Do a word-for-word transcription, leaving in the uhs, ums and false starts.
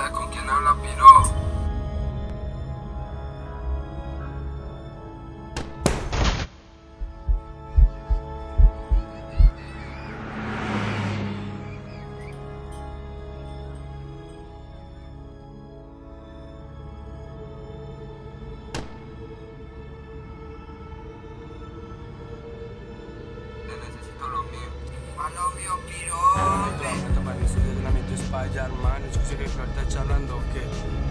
¿Sabes con quién habla, Piro? Necesito lo mío. Ma lo mio, Piro! Ma mi sto parlando di sbagliare, man. Scusi che sta parlando, ok?